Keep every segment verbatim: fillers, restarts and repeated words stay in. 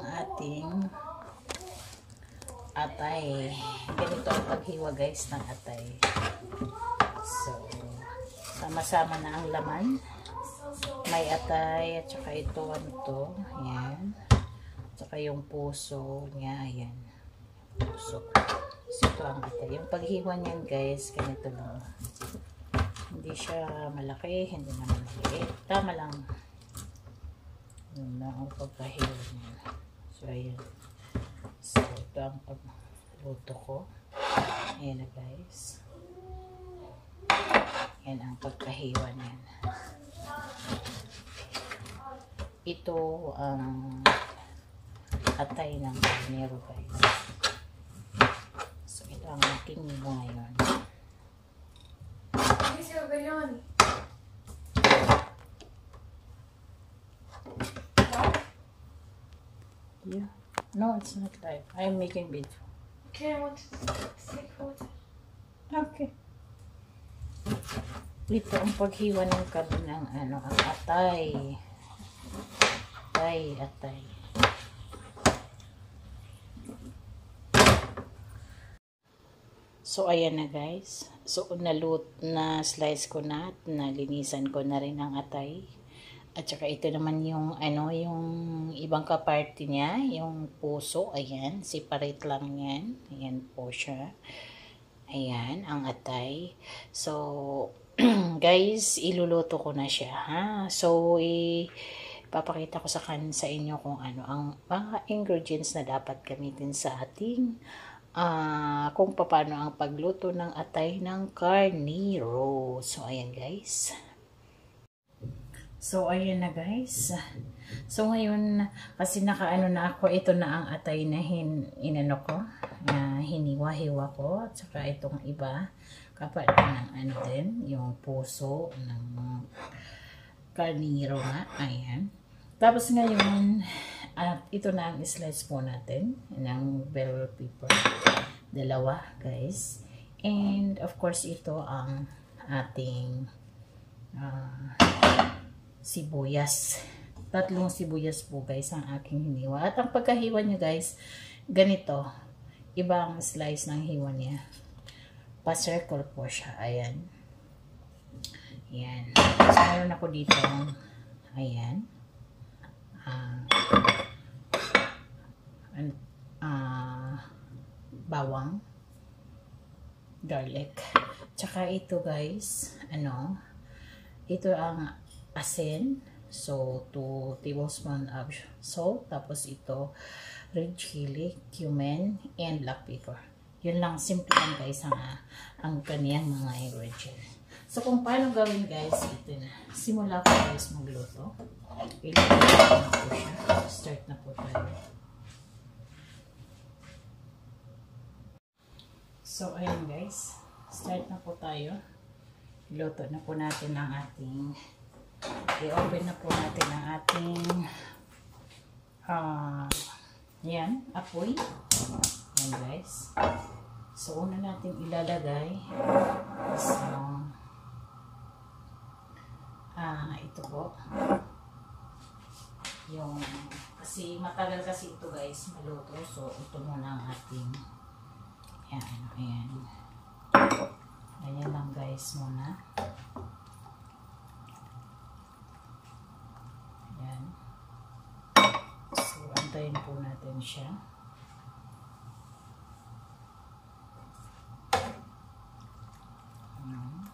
ang ating atay. Ganito ang paghiwa guys ng atay. So, sama-sama na ang laman. May atay at saka ito, ano to, ayan. At saka yung puso niya, ayan. Puso. So, ito ang atay. Yung paghiwa niyan guys, ganito lang. Hindi siya malaki, hindi naman maliit. Tama lang. Yun na ang pagkahiwa niya. So, ayan. So, ito ang pagluto ko. Ayan na guys. Ayan ang pagkahiwa niyan. Ito ang atay ng karnero guys. So, ito ang aking nilo ngayon. Yeah. No, it's not live. I'm making video. Okay, I want to take water. Okay. Ito ang paghiwa ng karne ng ano, ang atay. Atay, atay. So, ayan na guys. So, nalut na slice ko na at nalinisan ko na rin ang atay. At saka ito naman yung ano, yung ibang kaparty niya, yung puso, ayan, separate lang yan. Ayan po siya. Ayan, ang atay. So, guys, iluluto ko na siya, ha. So, ipapakita ko sa kan sa inyo kung ano ang mga ingredients na dapat gamitin sa ating uh, kung paano ang pagluto ng atay ng karnero. So, ayan guys. So, ayan na guys. So, ngayon, kasi nakaano na ako, ito na ang atay na hin, inano ko, na hiniwa-hiwa ko. At saka itong iba, kapag ng ano din, yung puso ng karnero nga. Ayan. Tapos ngayon, at ito na ang slice po natin ng bell pepper. Dalawa, guys. And, of course, ito ang ating uh, sibuyas. Tatlong sibuyas po guys ang aking hiniwa. At ang pagkahiwa niya guys, ganito. Ibang slice ng hiwa niya. Pa-circle po siya. Ayan. Ayan. So, meron ako dito. Ayan. Ah. Uh, uh, bawang. Garlic. Tsaka ito guys, ano, ito ang asin. So, two tablespoons of salt. Tapos ito, red chili, cumin, and black pepper. Yun lang, simple lang guys ang, ang kaniyang mga ingredients. So, kung paano gawin guys, ito na. Simula ko guys magluto. Ilagay na po siya. Start na po tayo. So, ayan guys. Start na po tayo. Luto na po natin ang ating i-open na po natin ang ating uh, yan, apoy. Yan guys. So, una natin ilalagay. So, ah, uh, ito po. Yung, kasi matagal kasi ito guys, maluto. So, ito muna ang ating yan, ayan. Ganyan lang guys muna. Ayan. So, antayin po natin siya. Ayan.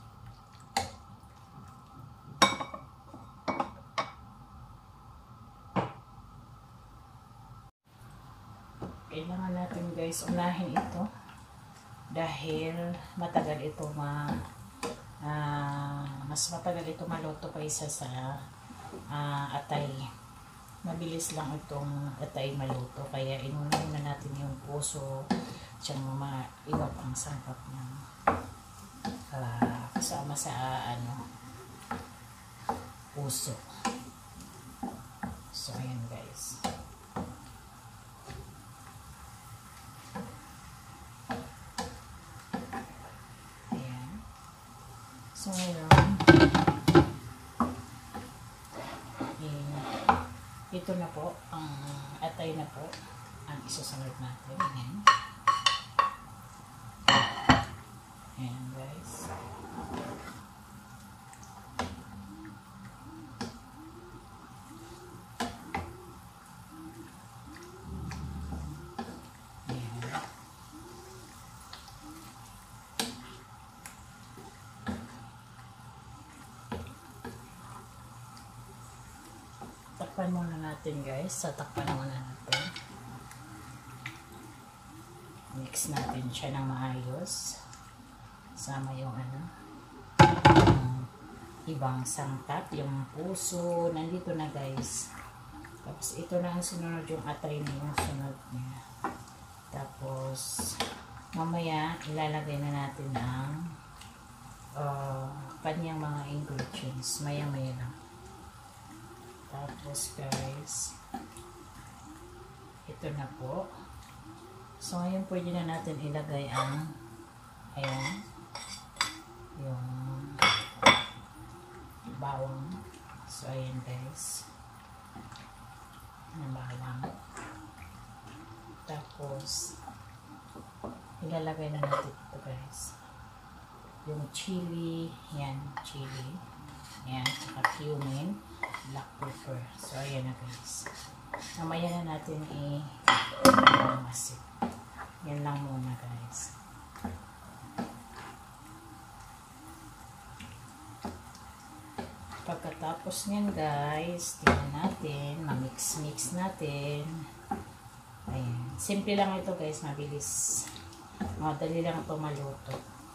Kailangan natin guys unahin ito. Dahil matagal ito ma uh, mas matagal ito maluto kaysa sa uh, atay. Mabilis lang itong atay maluto, kaya inunahin na natin yung puso at yung mga iba pang sangkap niya uh, kasama sa uh, ano puso. So ayan guys. So, ngayon, eh, ito na po ang atay atay na po ang isusunod natin. Ayan. Ayan guys. Takpan muna natin guys. Tatakpan muna natin. Mix natin siya ng maayos. Sama yung ano, yung ibang sangkap, yung puso, nandito na guys. Tapos ito na ang sunod, yung atay na yung sunod niya. Tapos mamaya ilalagay na natin ang uh, kanyang mga ingredients. Maya maya lang. Tapos guys, ito na po. So ngayon pwede na natin ilagay ang ayan, yung bawang. So ayan guys, yung bawang. Tapos ilalagay na natin ito guys, yung chili. Yan, chili. Yan, saka cumin, black pepper. So ayan na guys, mamaya na natin i-masit. Yan lang muna guys. Pagkatapos nyan guys, tingnan natin, ma-mix-mix natin. Ayan. Simple lang ito guys, mabilis. Madali lang ito maluto.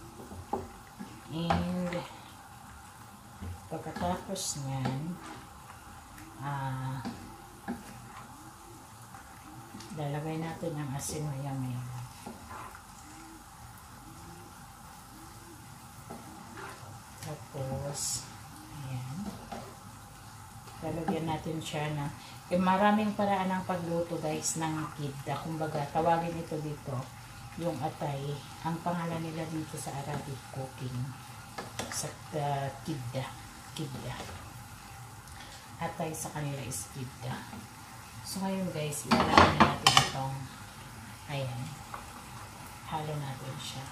And pagkatapos nyan, ah, lalagay natin ang asin maya-maya. Tapos ayan, lalagyan natin siya na eh, maraming paraan ng pagluto guys ng kidda. Kumbaga tawagin ito dito yung atay. Ang pangalan nila dito sa Arabic cooking sa uh, kidda. Kidda. Atay sa kanila is kidda. So ngayon guys, ilalagay natin itong ayan, halo natin siya.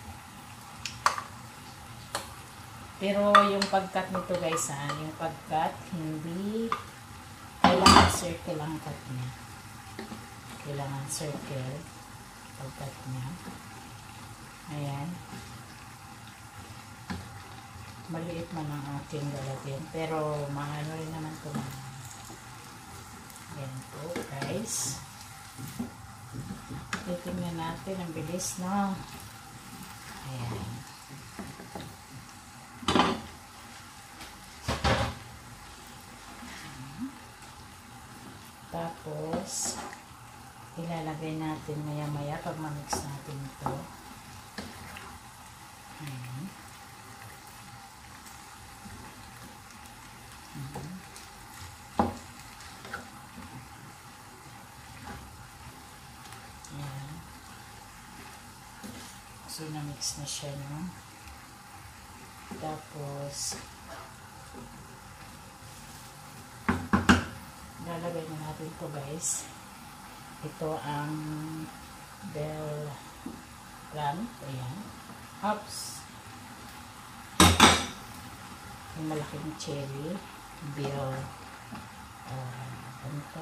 Pero yung pagkat nito guys, ha, yung pagkat hindi kailangan circle ang cut niya. Kailangan circle pagkat niya. Ayan. Maliit man ang aking lalagyan, pero maano rin naman ito. Ayan po guys. Titingnan natin ang bilis, no? Ayan. Tapos ilalagay natin maya maya pag ma-mix natin ito. Ayan. Ayan. Ayan. So na-mix na siya, no? Tapos lalagay na natin ito guys. Ito ang bell lamp. Ayan. Oops. Yung malaking cherry. Bell. Uh, ano ito?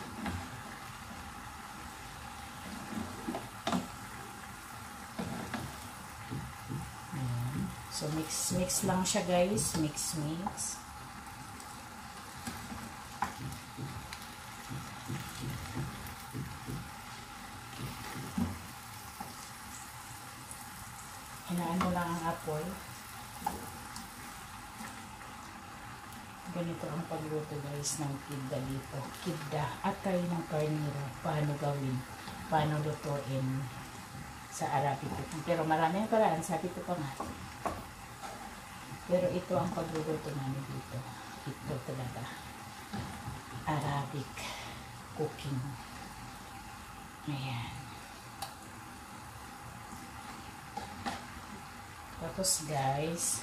Ayan. So mix mix lang siya guys. Mix mix. Hinaano lang ang apoy. Ganito ang pagluto guys ng kidda dito. Kidda, atay ng karniro. Paano gawin? Paano lutuin sa Arabic. Pero marami ang paraan. Sabi ko pa nga. Pero ito ang pagluluto namin dito. Ito talaga. Arabic cooking. Ayan. Tapos guys,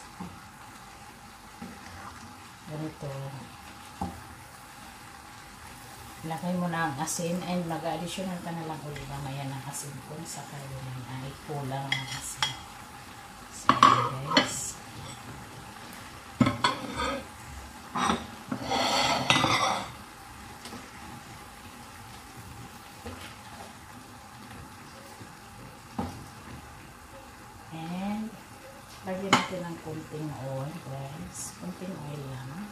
ganito. Lagay mo na ang asin and mag-additional ka na lang ulit mamaya ng asin kung sakali naman ay kulang ang asin. So, guys. And, lagyan natin ng kunting oil, guys. Kunting oil lang.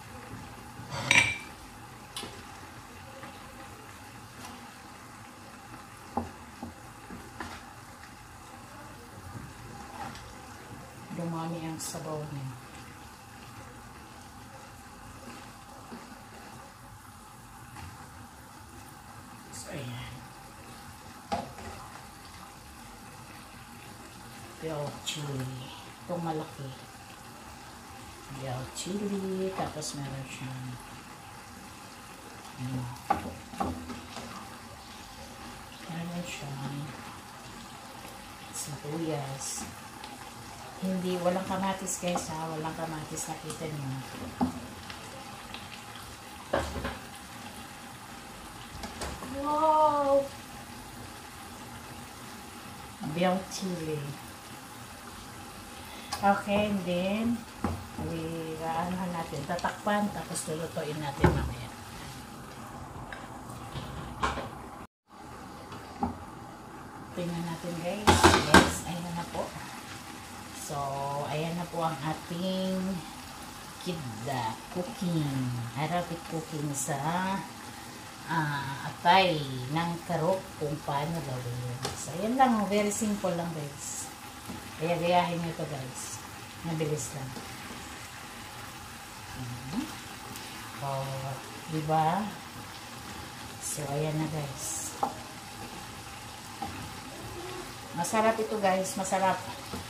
Dumami ang sabaw niya. So, ayan. Bell chili. Itong malaki. Bell chili. Tapos meron siyang ano. Meron siyang sibuyas. Hindi, walang kamatis guys ha. Walang kamatis, nakita niyo. Wow! Bell chili. Okay, and then we, aanohan natin, tatakpan, tapos lulutuin natin mamaya. Tingnan natin guys. Yes, ayan na po. So, ayan na po ang ating kibda cooking. Arabic cooking sa uh, atay ng karok kung paano gawin. So, ayan lang. Very simple lang guys. Kaya gayahin nyo ito guys. Mabilis lang. Hmm. Oh, diba? So, ayan na guys. Masarap ito guys. Masarap.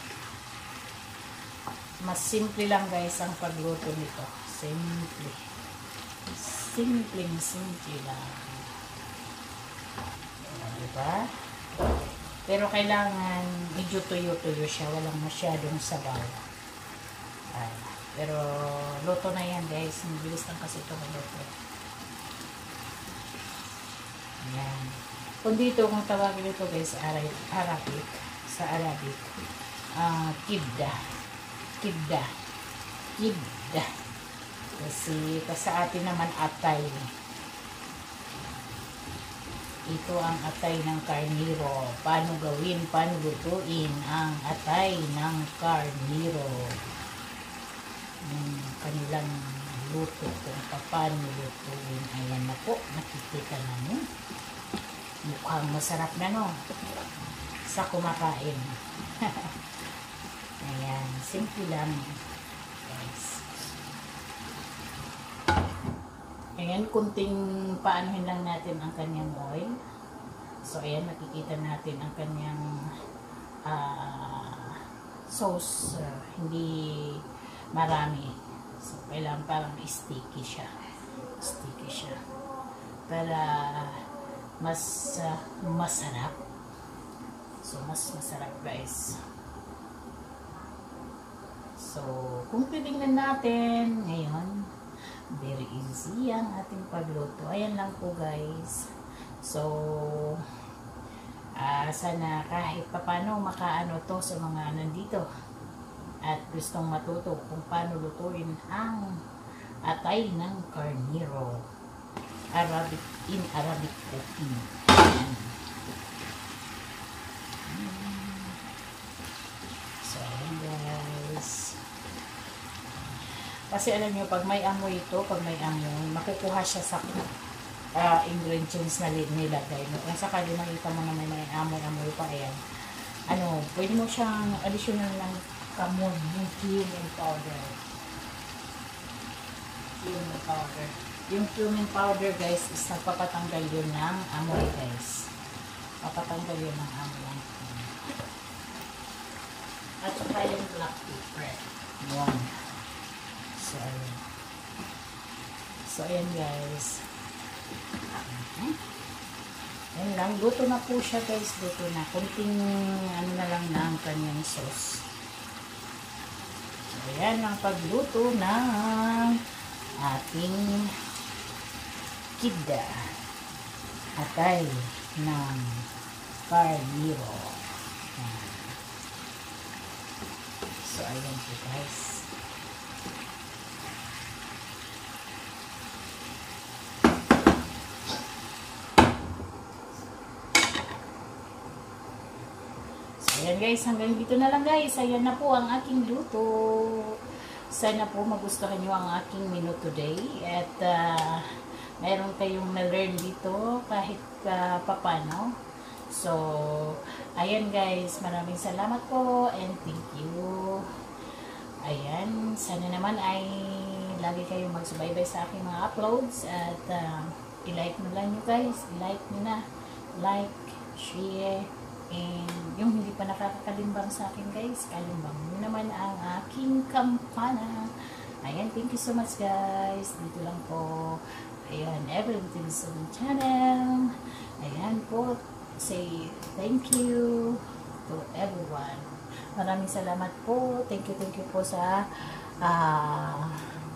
Mas simple lang guys ang pagluto nito. Simple. Simple, simple lang. Diba? Pero kailangan medyo tuyo-tuyo siya. Walang masyadong sabaw. Ay, pero luto na yan guys. Mabilis lang kasi ito maluto. Ayan. Kung dito, kung tawagin ito guys, Arabic. Sa Arabic. Uh, kibda. Kibda. Kibda. Kasi sa atin naman atay. Ito ang atay ng karniro. Paano gawin, paano lutuin ang atay ng karniro. Yung kanilang luto kung paano lutuin. Ayan na po. Nakikita na nyo. Mukhang masarap na no. Sa kumakain. Ayan, simple lang guys. Ayan, kunting paanohin lang natin ang kanyang oil. So ayan, nakikita natin ang kanyang uh, sauce, uh, hindi marami. So kailangan parang sticky siya. Sticky siya. Para mas uh, masarap. So mas masarap guys. So, kung titingnan natin ngayon, very easy ang ating pagluto. Ayan lang po guys. So, uh, sana kahit papano makaano to sa mga nandito at gustong matuto kung paano lutuin ang atay ng karniro. Arabic, in Arabic cooking. Ayan. So, ayan guys. Kasi alam nyo, pag may amoy ito, pag may amoy, makukuha siya sa uh, ingredients na nilagay mo. Kung sakali makita mo na may, may amoy-amoy pa, ayan. Ano, pwede mo siyang additional ng kamon, yung cumin powder. Cumin powder. Yung cumin powder, guys, is nagpapatanggal yun ng amoy, guys. Papatanggal yun ng amoy. At saka yung black pepper. One. So, ayan. So, ayan guys. Okay. Ayan lang. Luto na po siya guys. Luto na. Kunting ano na lang na ang kanyang sauce. So, ayan ang pagluto ng ating Kida. Atay ng Carniro. Ayan. So, ayan po guys. Ayan guys, hanggang dito na lang guys. Ayan na po ang aking luto. Sana po magustuhan nyo ang aking menu today. At uh, mayroon kayong na-learn dito kahit uh, papano. So, ayan guys, maraming salamat po and thank you. Ayan, sana naman ay lagi kayong magsubaybay sa aking mga uploads. At uh, i-like mo lang nyo guys. I-like nyo na. Like, share, and yung hindi pa nakakakalimbang sa akin guys, kalimbang nyo naman ang aking kampana. Ayan, thank you so much guys. Dito lang po. Ayan, Everything is on channel. Ayan po, say thank you to everyone. Maraming salamat po. Thank you, thank you po sa ah uh,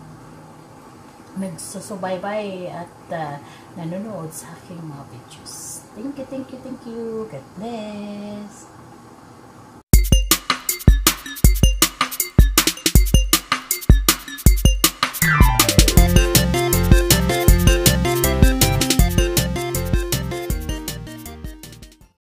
nagsusubaybay at uh, nanonood sa aking mga videos. Thank you, thank you, thank you. God bless.